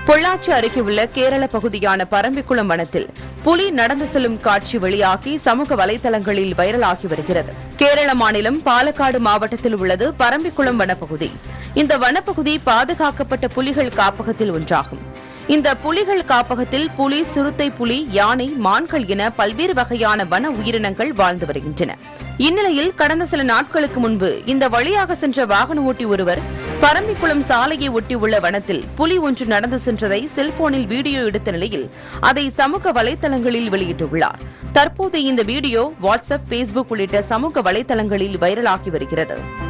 பொள்ளாச்சி அருகே உள்ள கேரள பகுதியான பரம்பிக்குளம் வனத்தில் புலி நடந்து செல்லும் காட்சி வெளியாகி சமூக வலைதளங்களில் வைரலாகி வருகிறது. கேரள மாநிலம் பாலக்காடு மாவட்டத்தில் உள்ளது பரம்பிக்குளம் வனப்பகுதி. இந்த வனப்பகுதி பாதுகாக்கப்பட்ட புலிகள் காப்பகத்தில் ஒன்றாகும். இந்த புலிகள் காப்பகத்தில் புலி, சிறுத்தை புலி, யானை, மான்கள் என பல்வேறு வகையான வன உயிரினங்கள் வாழ்ந்து வருகின்றன. இந்நிலையில் கடந்த சில நாட்களுக்கு முன்பு இந்த வழியாக சென்ற வாகன ஓட்டி ஒருவர் பரம்பிக்குளம் சாலையை ஒட்டியுள்ள வனத்தில் புலி ஒன்று நடந்து சென்றதை செல்போனில் வீடியோ எடுத்த நிலையில் அதை சமூக வலைதளங்களில் வெளியிட்டுள்ளார். தற்போது இந்த வீடியோ வாட்ஸ்அப், பேஸ்புக் உள்ளிட்ட சமூக வலைதளங்களில் வைரலாகி வருகிறது.